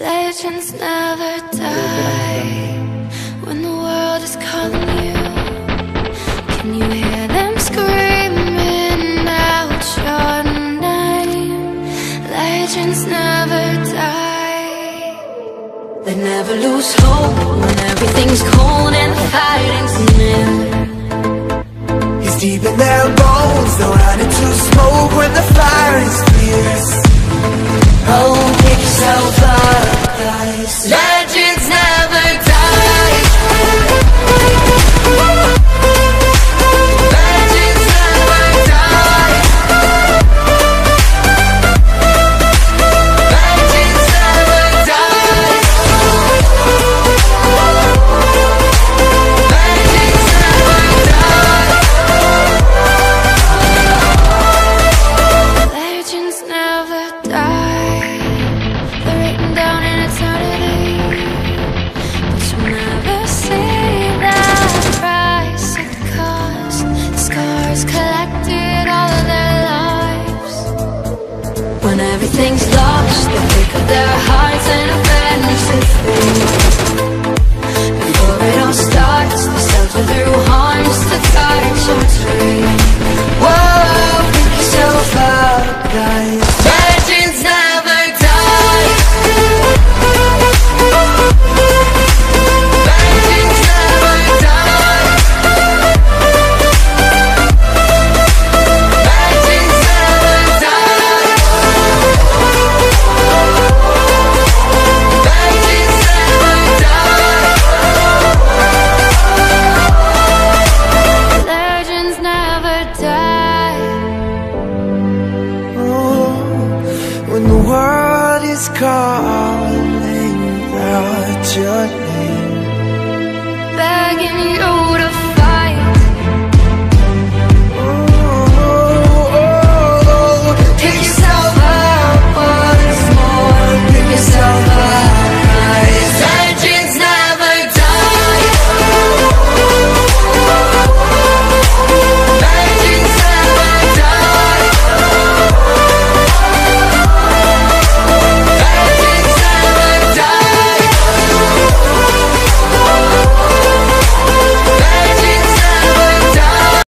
Legends never die. When the world is calling you, can you hear them screaming out your name? Legends never die. They never lose hope when everything's cold and the fighting's near. It's deep in their bones, they'll run into smoke when the fire is fierce. Oh, pick yourself up, guys. Legends never die. Legends never die. Legends never die. Legends never die. Legends never die. They're written down in eternity, but you'll never see that price it cost. Scars collected all of their lives. When everything's lost, they pick up their hearts and avenge the fate. Before it all starts, they suffer through harms to touch your tree. Whoa, pick yourself up, guys. Legends never die. Legends never die. Legends never die. Legends never die. Legends never die. Oh, when the world is calling out your name, Begging you